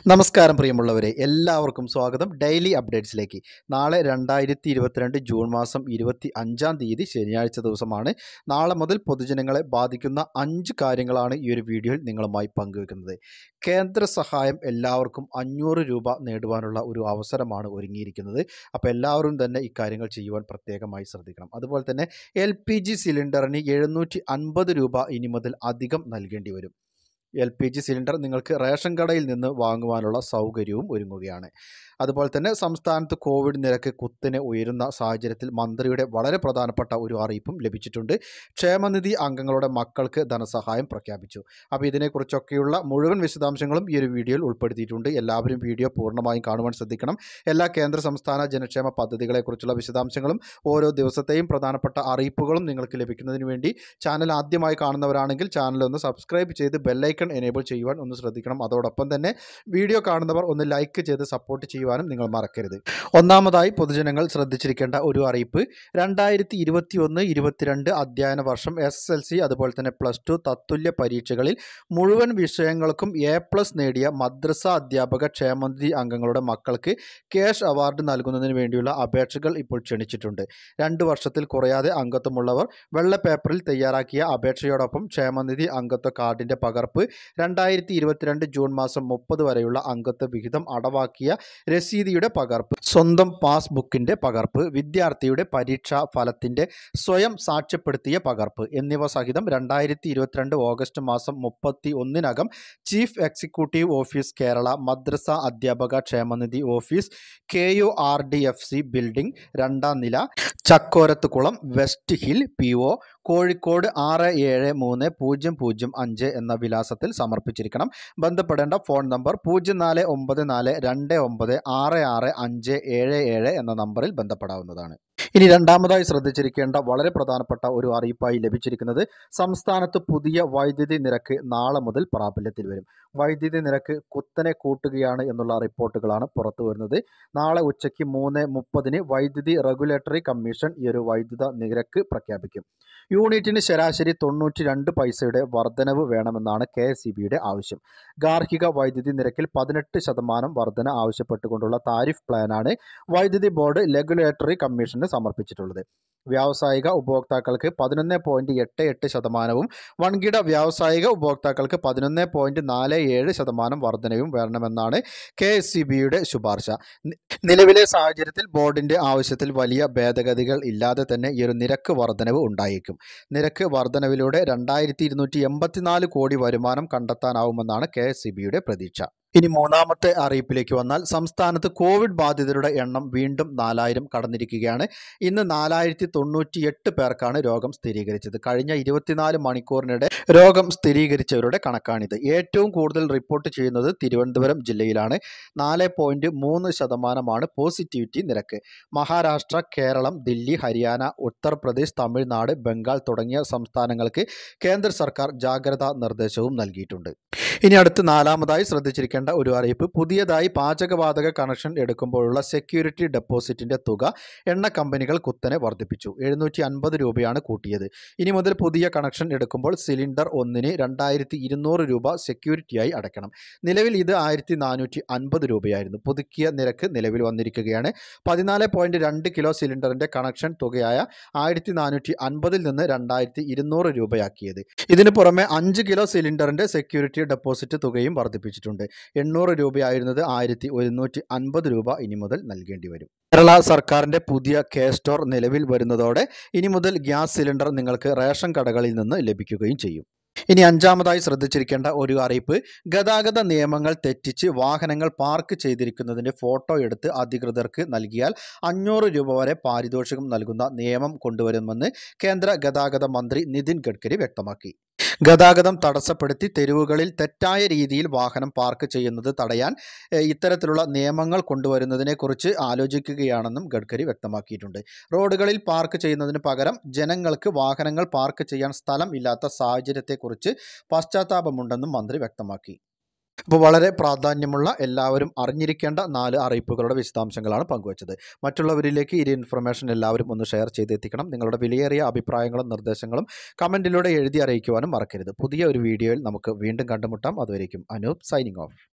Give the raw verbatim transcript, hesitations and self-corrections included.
നമസ്കാരം പ്രിയമുള്ളവരെ, എല്ലാവർക്കും സ്വാഗതം ഡെയിലി അപ്ഡേറ്റ്സിലേക്ക്. നാളെ രണ്ടായിരത്തി ഇരുപത്തിരണ്ട് ജൂൺ മാസം ഇരുപത്തി അഞ്ചാം തീയതി ശനിയാഴ്ച ദിവസമാണ്. നാളെ മുതൽ പൊതുജനങ്ങളെ ബാധിക്കുന്ന അഞ്ച് കാര്യങ്ങളാണ് ഈ ഒരു വീഡിയോയിൽ നിങ്ങളുമായി പങ്കുവെക്കുന്നത്. കേന്ദ്ര സഹായം എല്ലാവർക്കും അഞ്ഞൂറ് രൂപ നേടുവാനുള്ള ഒരു അവസരമാണ് ഒരുങ്ങിയിരിക്കുന്നത്. അപ്പോൾ എല്ലാവരും തന്നെ ഇക്കാര്യങ്ങൾ ചെയ്യുവാൻ പ്രത്യേകമായി ശ്രദ്ധിക്കണം. അതുപോലെ തന്നെ എൽ പി ജി സിലിണ്ടറിന് എഴുന്നൂറ്റി അൻപത് രൂപ ഇനി മുതൽ അധികം നൽകേണ്ടി വരും. എൽ പി ജി സിലിണ്ടർ നിങ്ങൾക്ക് റേഷൻ കടയിൽ നിന്ന് വാങ്ങുവാനുള്ള സൗകര്യവും ഒരുങ്ങുകയാണ്. അതുപോലെ തന്നെ സംസ്ഥാനത്ത് കോവിഡ് നിരക്ക് കുത്തനെ ഉയരുന്ന സാഹചര്യത്തിൽ മന്ത്രിയുടെ വളരെ പ്രധാനപ്പെട്ട ഒരു അറിയിപ്പും ലഭിച്ചിട്ടുണ്ട്. ക്ഷേമനിധി അംഗങ്ങളുടെ മക്കൾക്ക് ധനസഹായം പ്രഖ്യാപിച്ചു. അപ്പോൾ ഇതിനെക്കുറിച്ചൊക്കെയുള്ള മുഴുവൻ വിശദാംശങ്ങളും ഈ ഒരു വീഡിയോയിൽ ഉൾപ്പെടുത്തിയിട്ടുണ്ട്. എല്ലാവരും വീഡിയോ പൂർണ്ണമായും കാണുവാൻ ശ്രദ്ധിക്കണം. എല്ലാ കേന്ദ്ര സംസ്ഥാന ജനക്ഷേമ പദ്ധതികളെക്കുറിച്ചുള്ള വിശദാംശങ്ങളും ഓരോ ദിവസത്തെയും പ്രധാനപ്പെട്ട അറിയിപ്പുകളും നിങ്ങൾക്ക് ലഭിക്കുന്നതിന് വേണ്ടി ചാനൽ ആദ്യമായി കാണുന്നവരാണെങ്കിൽ ചാനൽ ഒന്ന് സബ്സ്ക്രൈബ് ചെയ്ത് ബെല്ലൈക്കൺ എനേബിൾ ചെയ്യുവാൻ ഒന്ന് ശ്രദ്ധിക്കണം. അതോടൊപ്പം തന്നെ വീഡിയോ കാണുന്നവർ ഒന്ന് ലൈക്ക് ചെയ്ത് സപ്പോർട്ട് ചെയ്യുവാനും നിങ്ങൾ മറക്കരുത്. ഒന്നാമതായി പൊതുജനങ്ങൾ ശ്രദ്ധിച്ചിരിക്കേണ്ട ഒരു അറിയിപ്പ്, രണ്ടായിരത്തി ഇരുപത്തി ഒന്ന് ഇരുപത്തിരണ്ട് അധ്യയന വർഷം എസ് എൽ സി അതുപോലെ തന്നെ പ്ലസ് ടു തത്തുല്യ പരീക്ഷകളിൽ മുഴുവൻ വിഷയങ്ങൾക്കും എ പ്ലസ് നേടിയ മദ്രസ അധ്യാപക ക്ഷേമനിധി അംഗങ്ങളുടെ മക്കൾക്ക് ക്യാഷ് അവാർഡ് നൽകുന്നതിന് വേണ്ടിയുള്ള അപേക്ഷകൾ ഇപ്പോൾ ക്ഷണിച്ചിട്ടുണ്ട്. രണ്ട് വർഷത്തിൽ കുറയാതെ അംഗത്വമുള്ളവർ വെള്ള പേപ്പറിൽ തയ്യാറാക്കിയ അപേക്ഷയോടൊപ്പം ക്ഷേമനിധി അംഗത്വ കാർഡിൻ്റെ പകർപ്പ്, രണ്ടായിരത്തി ഇരുപത്തിരണ്ട് ജൂൺ മാസം മുപ്പത് വരെയുള്ള അംഗത്വ വിഹിതം അടവാക്കിയ രസീതിയുടെ പകർപ്പ്, സ്വന്തം പാസ്ബുക്കിൻ്റെ പകർപ്പ്, വിദ്യാർത്ഥിയുടെ പരീക്ഷാ ഫലത്തിൻ്റെ സ്വയം സാക്ഷ്യപ്പെടുത്തിയ പകർപ്പ് എന്നിവ സഹിതം രണ്ടായിരത്തി ഇരുപത്തിരണ്ട് ഓഗസ്റ്റ് മാസം മുപ്പത്തി ഒന്നിനകം ചീഫ് എക്സിക്യൂട്ടീവ് ഓഫീസ് കേരള മദ്രസ അധ്യാപക ക്ഷേമനിധി office K U R D F C building രണ്ടാം നില ചക്കോരത്തുകുളം west hill P O Kozhikode ആറ് ഏഴ് മൂന്ന് പൂജ്യം പൂജ്യം അഞ്ച് എന്ന വിലാസത്തിൽ സമർപ്പിച്ചിരിക്കണം. ബന്ധപ്പെടേണ്ട ഫോൺ നമ്പർ പൂജ്യം നാല് ഒമ്പത് നാല് രണ്ട് ഒമ്പത് ആറ് ആറ് അഞ്ച് ഏഴ് ഏഴ് എന്ന നമ്പറിൽ ബന്ധപ്പെടാവുന്നതാണ്. ഇനി രണ്ടാമതായി ശ്രദ്ധിച്ചിരിക്കേണ്ട വളരെ പ്രധാനപ്പെട്ട ഒരു അറിയിപ്പായി ലഭിച്ചിരിക്കുന്നത്, സംസ്ഥാനത്ത് പുതിയ വൈദ്യുതി നിരക്ക് നാളെ മുതൽ പ്രാബല്യത്തിൽ വരും. വൈദ്യുതി നിരക്ക് കുത്തനെ കൂട്ടുകയാണ് എന്നുള്ള റിപ്പോർട്ടുകളാണ് പുറത്തു വരുന്നത്. നാളെ ഉച്ചയ്ക്ക് മൂന്ന് മുപ്പതിന് വൈദ്യുതി റെഗുലേറ്ററി കമ്മീഷൻ ഈ ഒരു വൈദ്യുത നിരക്ക് പ്രഖ്യാപിക്കും. യൂണിറ്റിന് ശരാശരി തൊണ്ണൂറ്റി രണ്ട് പൈസയുടെ വർധനവ് വേണമെന്നാണ് കെ എസ് ഇ ബിയുടെ ആവശ്യം. ഗാർഹിക വൈദ്യുതി നിരക്കിൽ പതിനെട്ട് ശതമാനം വർധന ആവശ്യപ്പെട്ടുകൊണ്ടുള്ള താരിഫ് പ്ലാനാണ് വൈദ്യുതി ബോർഡ് റെഗുലേറ്ററി കമ്മീഷന് സമർപ്പിച്ചിട്ടുള്ളത്. വ്യാവസായിക ഉപഭോക്താക്കൾക്ക് പതിനൊന്ന് പോയിന്റ് എട്ട് എട്ട് ശതമാനവും വൻകിട വ്യാവസായിക ഉപഭോക്താക്കൾക്ക് പതിനൊന്ന് പോയിന്റ് നാല് ഏഴ് ശതമാനം വർധനയും വേണമെന്നാണ് കെ എസ് ഇ ബിയുടെ ശുപാർശ. നിലവിലെ സാഹചര്യത്തിൽ ബോർഡിൻ്റെ ആവശ്യത്തിൽ വലിയ ഭേദഗതികൾ ഇല്ലാതെ തന്നെ ഈ ഒരു നിരക്ക് വർധനവ് ഉണ്ടായേക്കും. നിരക്ക് വർധനവിലൂടെ രണ്ടായിരത്തി ഇരുന്നൂറ്റി എൺപത്തിനാല് കോടി വരുമാനം കണ്ടെത്താനാവുമെന്നാണ് കെ എസ് ഇ ബിയുടെ പ്രതീക്ഷ. ഇനി മൂന്നാമത്തെ അറിയിപ്പിലേക്ക് വന്നാൽ, സംസ്ഥാനത്ത് കോവിഡ് ബാധിതരുടെ എണ്ണം വീണ്ടും നാലായിരം കടന്നിരിക്കുകയാണ്. ഇന്ന് നാലായിരത്തി തൊണ്ണൂറ്റി എട്ട് പേർക്കാണ് രോഗം സ്ഥിരീകരിച്ചത്. കഴിഞ്ഞ ഇരുപത്തിനാല് മണിക്കൂറിനിടെ രോഗം സ്ഥിരീകരിച്ചവരുടെ കണക്കാണിത്. ഏറ്റവും കൂടുതൽ റിപ്പോർട്ട് ചെയ്യുന്നത് തിരുവനന്തപുരം ജില്ലയിലാണ്. നാല് പോയിന്റ് മൂന്ന് ശതമാനമാണ് പോസിറ്റിവിറ്റി നിരക്ക്. മഹാരാഷ്ട്ര, കേരളം, ദില്ലി, ഹരിയാന, ഉത്തർപ്രദേശ്, തമിഴ്നാട്, ബംഗാൾ തുടങ്ങിയ സംസ്ഥാനങ്ങൾക്ക് കേന്ദ്ര സർക്കാർ ജാഗ്രതാ നിർദ്ദേശവും നൽകിയിട്ടുണ്ട്. ഇനി അടുത്ത് നാലാമതായി ശ്രദ്ധിച്ചിരിക്കേണ്ട ഒരു അറിയിപ്പ്, പുതിയതായി പാചകവാതക കണക്ഷൻ എടുക്കുമ്പോഴുള്ള സെക്യൂരിറ്റി ഡെപ്പോസിറ്റിൻ്റെ തുക എണ്ണ കമ്പനികൾ കുത്തനെ വർദ്ധിപ്പിച്ചു. എഴുന്നൂറ്റി അൻപത് രൂപയാണ് കൂട്ടിയത്. ഇനി മുതൽ പുതിയ കണക്ഷൻ എടുക്കുമ്പോൾ സിലിണ്ടർ ഒന്നിന് രണ്ടായിരത്തി ഇരുന്നൂറ് രൂപ സെക്യൂരിറ്റിയായി അടയ്ക്കണം. നിലവിൽ ഇത് ആയിരത്തി നാനൂറ്റി അൻപത് രൂപയായിരുന്നു. പുതുക്കിയ നിരക്ക് നിലവിൽ വന്നിരിക്കുകയാണ്. പതിനാല് പോയിന്റ് രണ്ട് കിലോ സിലിണ്ടറിൻ്റെ കണക്ഷൻ തുകയായ ആയിരത്തി നാനൂറ്റി അൻപതിൽ നിന്ന് രണ്ടായിരത്തി ഇരുന്നൂറ് രൂപയാക്കിയത്. ഇതിന് പുറമെ അഞ്ച് കിലോ സിലിണ്ടറിൻ്റെ സെക്യൂരിറ്റി ഡെപ്പോസിറ്റ് തുകയും വർദ്ധിപ്പിച്ചിട്ടുണ്ട്. എണ്ണൂറ് രൂപയായിരുന്നത് ആയിരത്തി ഒരുന്നൂറ്റി അൻപത് രൂപ ഇനി മുതൽ നൽകേണ്ടി വരും. കേരള സർക്കാരിൻ്റെ പുതിയ കെ സ്റ്റോർ നിലവിൽ വരുന്നതോടെ ഇനി മുതൽ ഗ്യാസ് സിലിണ്ടർ നിങ്ങൾക്ക് റേഷൻ കടകളിൽ നിന്ന് ലഭിക്കുകയും ചെയ്യും. ഇനി അഞ്ചാമതായി ശ്രദ്ധിച്ചിരിക്കേണ്ട ഒരു അറിയിപ്പ്, ഗതാഗത നിയമങ്ങൾ തെറ്റിച്ച് വാഹനങ്ങൾ പാർക്ക് ചെയ്തിരിക്കുന്നതിൻ്റെ ഫോട്ടോ എടുത്ത് അധികൃതർക്ക് നൽകിയാൽ അഞ്ഞൂറ് രൂപ വരെ പാരിതോഷികം നൽകുന്ന നിയമം കൊണ്ടുവരുമെന്ന് കേന്ദ്ര ഗതാഗത മന്ത്രി നിതിൻ ഗഡ്കരി വ്യക്തമാക്കി. ഗതാഗതം തടസ്സപ്പെടുത്തി തെരുവുകളിൽ തെറ്റായ രീതിയിൽ വാഹനം പാർക്ക് ചെയ്യുന്നത് തടയാൻ ഇത്തരത്തിലുള്ള നിയമങ്ങൾ കൊണ്ടുവരുന്നതിനെക്കുറിച്ച് ആലോചിക്കുകയാണെന്നും ഗഡ്കരി വ്യക്തമാക്കിയിട്ടുണ്ട്. റോഡുകളിൽ പാർക്ക് ചെയ്യുന്നതിന് പകരം ജനങ്ങൾക്ക് വാഹനങ്ങൾ പാർക്ക് ചെയ്യാൻ സ്ഥലം ഇല്ലാത്ത സാഹചര്യത്തെക്കുറിച്ച് പശ്ചാത്താപമുണ്ടെന്നും മന്ത്രി വ്യക്തമാക്കി. അപ്പോൾ വളരെ പ്രാധാന്യമുള്ള, എല്ലാവരും അറിഞ്ഞിരിക്കേണ്ട നാല് അറിയിപ്പുകളുടെ വിശദാംശങ്ങളാണ് പങ്കുവച്ചത്. മറ്റുള്ളവരിലേക്ക് ഈ ഇൻഫർമേഷൻ എല്ലാവരും ഒന്ന് ഷെയർ ചെയ്തെത്തിക്കണം. നിങ്ങളുടെ വിലയേറിയ അഭിപ്രായങ്ങളും നിർദ്ദേശങ്ങളും കമൻറ്റിലൂടെ എഴുതി അറിയിക്കുവാനും മറക്കരുത്. പുതിയ ഒരു വീഡിയോയിൽ നമുക്ക് വീണ്ടും കണ്ടുമുട്ടാം. അതുവരേക്കും അനൂപ് സൈനിങ് ഓഫ്.